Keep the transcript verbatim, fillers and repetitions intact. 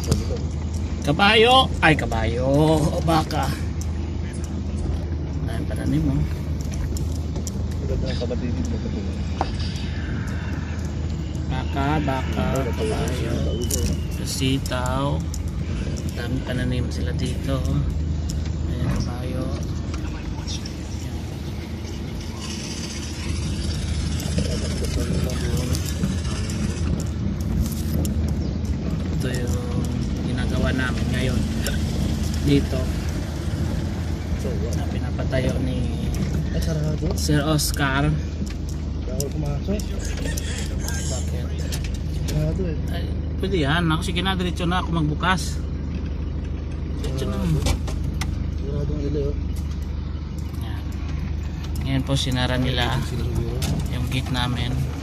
Kabayo! Ay, kabayo! O baka. Ayan, pananim mo. Baka, baka, kabayo. Sitaw. Dami pananim sila dito. Ayan, kabayo. Ito yung ginagawa namin ngayon dito na pinapatayo ni Sir Oscar. Bakit? Ay, pwede yan. Ako sige na, diretso na ako magbukas. Diretso na. Yan. Ngayon po sinara nila yung gate namin.